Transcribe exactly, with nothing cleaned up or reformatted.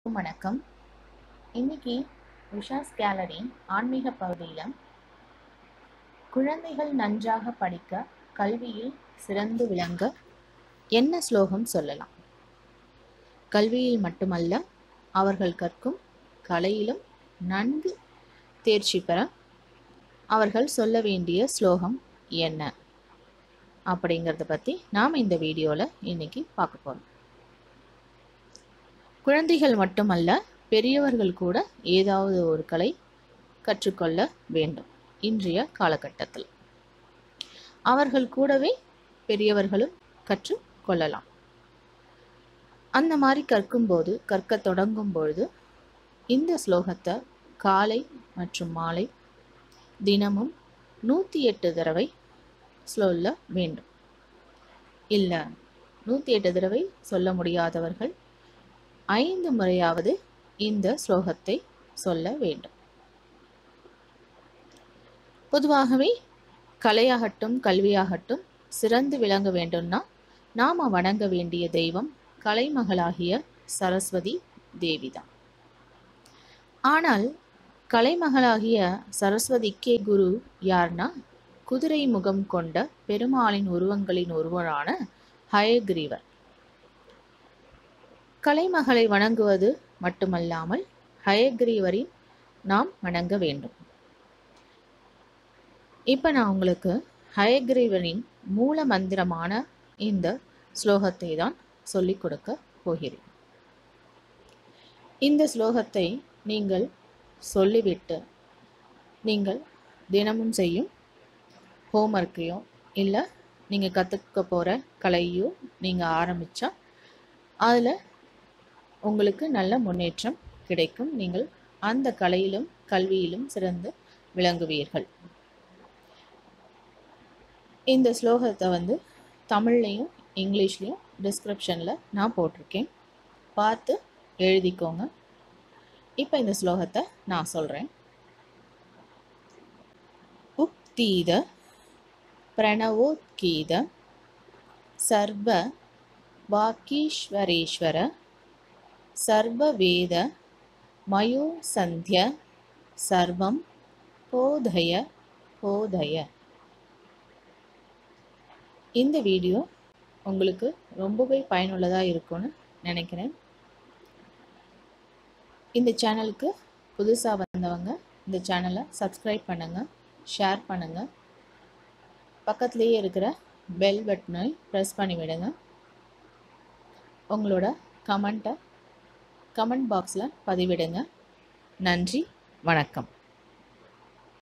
வணக்கம். இன்னைக்கு உஷாஸ் கேலரி ஆன்மீக பகுதியில் குழந்தைகள் நன்றாக படிக்க கல்வியில் சிறந்து விளங்க என்ன ஸ்லோகம் சொல்லலாம்? கல்வியில் மட்டுமல்ல, அவர்கள் கற்கும் கலையிலும் நன்கு தேர்ச்சி பெற அவர்கள் சொல்ல வேண்டிய ஸ்லோகம் என்ன அப்படிங்கிறத பற்றி நாம் இந்த வீடியோவில் இன்னைக்கு பார்க்க போகிறோம். குழந்தைகள் மட்டுமல்ல, பெரியவர்கள் கூட ஏதாவது ஒரு கலை கற்றுக்கொள்ள வேண்டும். இன்றைய காலகட்டத்தில் அவர்கள் கூடவே பெரியவர்களும் கற்றுக்கொள்ளலாம். அந்த மாதிரி கற்கும்போது கற்க தொடங்கும் பொழுது இந்த ஸ்லோகத்தை காலை மற்றும் மாலை தினமும் நூற்றி எட்டு தடவை சொல்ல வேண்டும். இல்லை, நூற்றி எட்டு தடவை சொல்ல முடியாதவர்கள் ஐந்து முறையாவது இந்த ஸ்லோகத்தை சொல்ல வேண்டும். பொதுவாகவே கலையாகட்டும் கல்வியாகட்டும் சிறந்து விளங்க வேண்டும்னா நாம வணங்க வேண்டிய தெய்வம் கலைமகளாகிய சரஸ்வதி தேவிதான். ஆனால் கலைமகளாகிய சரஸ்வதிக்கே குரு யார்னா குதிரை முகம் கொண்ட பெருமாளின் உருவங்களின் ஒருவரான ஹயக்ரீவர். கலைமகளை வணங்குவது மட்டுமல்லாமல் ஹயக்ரீவரின் நாம் வணங்க வேண்டும். இப்போ நான் உங்களுக்கு ஹயக்ரீவரின் மூல மந்திரமான இந்த ஸ்லோகத்தை தான் சொல்லிக் கொடுக்க போகிறேன். இந்த ஸ்லோகத்தை நீங்கள் சொல்லிவிட்டு நீங்கள் தினமும் செய்யும் ஹோம்ஒர்க்கையோ இல்லை நீங்கள் கற்றுக்க போகிற கலையோ நீங்கள் ஆரம்பித்தா அதில் உங்களுக்கு நல்ல முன்னேற்றம் கிடைக்கும். நீங்கள் அந்த கலையிலும் கல்வியிலும் சிறந்து விளங்குவீர்கள். இந்த ஸ்லோகத்தை வந்து தமிழ்லையும் இங்கிலீஷ்லையும் டிஸ்கிரிப்ஷனில் நான் போட்டிருக்கேன், பார்த்து எழுதிக்கோங்க. இப்போ இந்த ஸ்லோகத்தை நான் சொல்கிறேன். உக்தீத பிரணவோத்கீத சர்வ வாக்கீஸ்வரேஸ்வர சர்வவேத மயோ சந்திய சர்வம் போதய போதய. இந்த வீடியோ உங்களுக்கு ரொம்பவே பயனுள்ளதாக இருக்கும்னு நினைக்கிறேன். இந்த சேனலுக்கு புதுசாக வந்தவங்க இந்த சேனலை சப்ஸ்கிரைப் பண்ணுங்கள், ஷேர் பண்ணுங்கள், பக்கத்துலேயே இருக்கிற பெல் பட்டனை ப்ரெஸ் பண்ணி விடுங்க. உங்களோட கமெண்ட்டை கமெண்ட் பாக்ஸில் பதிவிடுங்க. நன்றி, வணக்கம்.